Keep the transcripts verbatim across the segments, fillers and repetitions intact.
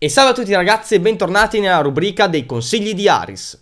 E salve a tutti ragazzi e bentornati nella rubrica dei consigli di Aris.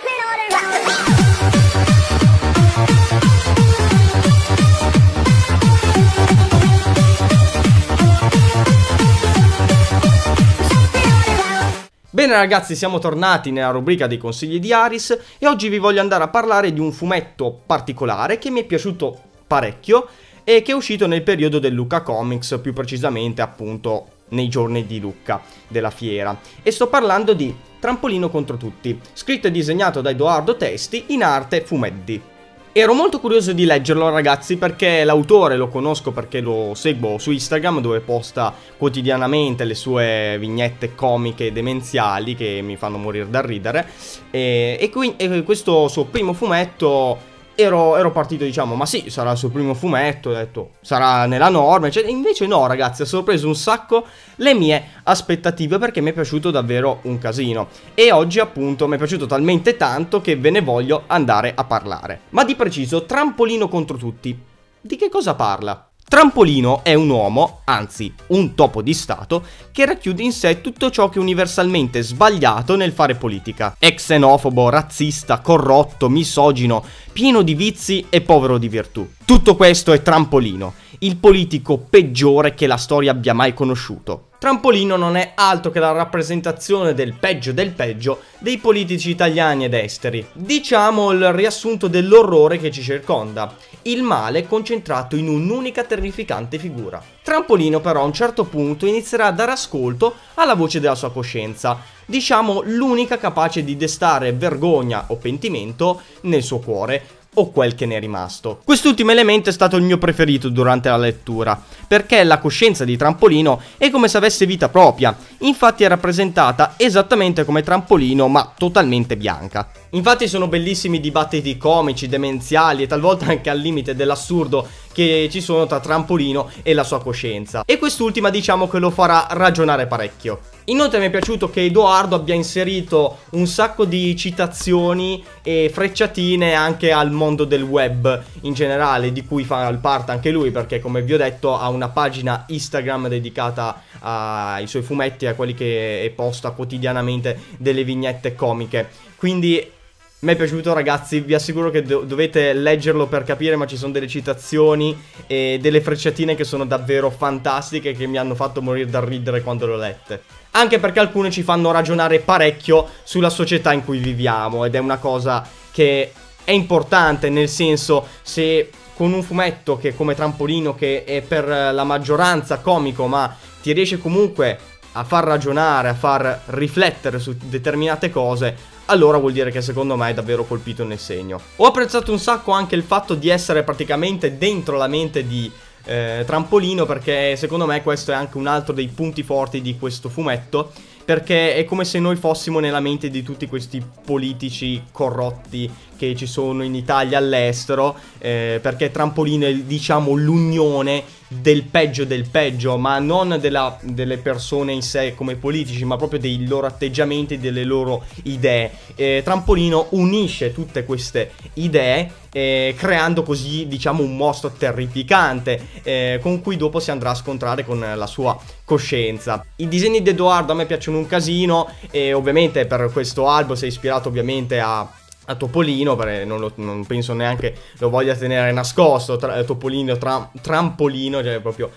Bene ragazzi, siamo tornati nella rubrica dei consigli di Aris e oggi vi voglio andare a parlare di un fumetto particolare che mi è piaciuto parecchio e che è uscito nel periodo del Lucca Comics, più precisamente appunto nei giorni di Lucca, della fiera. E sto parlando di Trampolino contro tutti, scritto e disegnato da Edoardo Testi, in arte fumetti. Ero molto curioso di leggerlo ragazzi perché l'autore lo conosco perché lo seguo su Instagram dove posta quotidianamente le sue vignette comiche demenziali che mi fanno morire da ridere e, e, qui, e questo suo primo fumetto ero, ero partito diciamo ma sì sarà il suo primo fumetto, ho detto sarà nella norma, cioè, invece no ragazzi, ha sorpreso un sacco le mie aspettative perché mi è piaciuto davvero un casino e oggi appunto mi è piaciuto talmente tanto che ve ne voglio andare a parlare. Ma di preciso, Trampolino contro tutti, di che cosa parla? Trampolino è un uomo, anzi un topo di stato, che racchiude in sé tutto ciò che è universalmente sbagliato nel fare politica. È xenofobo, razzista, corrotto, misogino, pieno di vizi e povero di virtù. Tutto questo è Trampolino, il politico peggiore che la storia abbia mai conosciuto. Trampolino non è altro che la rappresentazione del peggio del peggio dei politici italiani ed esteri. Diciamo il riassunto dell'orrore che ci circonda. Il male concentrato in un'unica terrificante figura. Trampolino però a un certo punto inizierà a dare ascolto alla voce della sua coscienza. Diciamo l'unica capace di destare vergogna o pentimento nel suo cuore, o quel che ne è rimasto. Quest'ultimo elemento è stato il mio preferito durante la lettura, perché la coscienza di Trampolino è come se avesse vita propria, infatti è rappresentata esattamente come Trampolino ma totalmente bianca. Infatti sono bellissimi i dibattiti comici, demenziali e talvolta anche al limite dell'assurdo che ci sono tra Trampolino e la sua coscienza, e quest'ultima diciamo che lo farà ragionare parecchio. Inoltre mi è piaciuto che Edoardo abbia inserito un sacco di citazioni e frecciatine anche al mondo del web in generale, di cui fa parte anche lui perché come vi ho detto ha una pagina Instagram dedicata ai suoi fumetti, a quelli che posta quotidianamente delle vignette comiche. Quindi mi è piaciuto ragazzi, vi assicuro che do dovete leggerlo per capire, ma ci sono delle citazioni e delle frecciatine che sono davvero fantastiche, che mi hanno fatto morire da ridere quando le ho lette. Anche perché alcune ci fanno ragionare parecchio sulla società in cui viviamo ed è una cosa che è importante, nel senso, se con un fumetto che come Trampolino, che è per la maggioranza comico ma ti riesce comunque a far ragionare, a far riflettere su determinate cose, allora vuol dire che secondo me è davvero colpito nel segno. Ho apprezzato un sacco anche il fatto di essere praticamente dentro la mente di eh, Trampolino, perché secondo me questo è anche un altro dei punti forti di questo fumetto, perché è come se noi fossimo nella mente di tutti questi politici corrotti che ci sono in Italia e all'estero, eh, perché Trampolino è diciamo l'unione del peggio del peggio, ma non della, delle persone in sé come politici, ma proprio dei loro atteggiamenti, delle loro idee. eh, Trampolino unisce tutte queste idee eh, creando così diciamo un mostro terrificante eh, con cui dopo si andrà a scontrare con la sua coscienza. I disegni di Edoardo a me piacciono un casino e ovviamente per questo albo si è ispirato ovviamente a a Topolino, perché non, lo, non penso neanche lo voglia tenere nascosto, tra, Topolino, tra, Trampolino, cioè proprio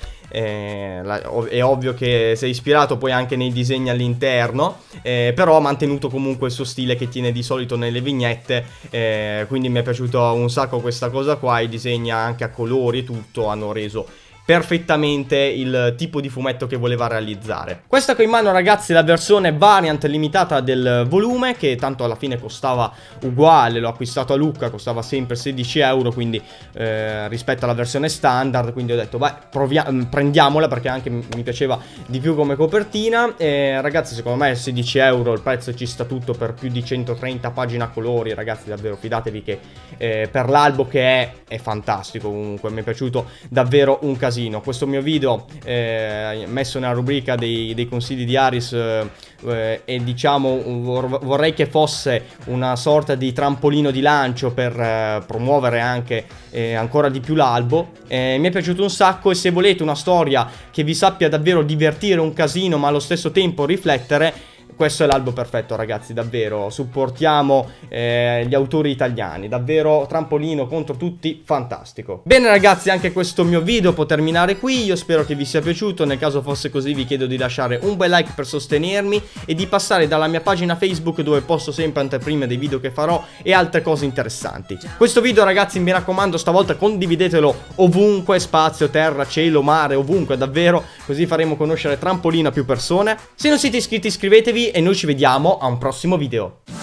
eh, la, è ovvio che si è ispirato poi anche nei disegni all'interno, eh, però ha mantenuto comunque il suo stile che tiene di solito nelle vignette, eh, quindi mi è piaciuto un sacco questa cosa qua, i disegni anche a colori e tutto hanno reso perfettamente il tipo di fumetto che voleva realizzare. Questa qui in mano ragazzi è la versione variant limitata del volume, che tanto alla fine costava uguale, l'ho acquistato a Lucca, costava sempre sedici euro, quindi eh, rispetto alla versione standard, quindi ho detto beh proviamo, prendiamola perché anche mi piaceva di più come copertina. E ragazzi secondo me sedici euro il prezzo ci sta tutto per più di centotrenta pagine a colori, ragazzi davvero fidatevi che eh, per l'albo che è è fantastico, comunque mi è piaciuto davvero un casino. casino. Questo mio video eh, messo nella rubrica dei, dei consigli di Aris eh, e diciamo vor vorrei che fosse una sorta di trampolino di lancio per eh, promuovere anche eh, ancora di più l'albo. Eh, mi è piaciuto un sacco, e se volete una storia che vi sappia davvero divertire un casino ma allo stesso tempo riflettere, questo è l'albo perfetto, ragazzi, davvero. Supportiamo eh, gli autori italiani, davvero trampolino contro tutti, fantastico. Bene ragazzi, anche questo mio video può terminare qui. Io spero che vi sia piaciuto. Nel caso fosse così vi chiedo di lasciare un bel like per sostenermi e di passare dalla mia pagina Facebook, dove posto sempre anteprime dei video che farò e altre cose interessanti. Questo video, ragazzi, mi raccomando, stavolta condividetelo ovunque, spazio, terra, cielo, mare, ovunque, davvero, così faremo conoscere trampolino a più persone. Se non siete iscritti iscrivetevi e noi ci vediamo a un prossimo video.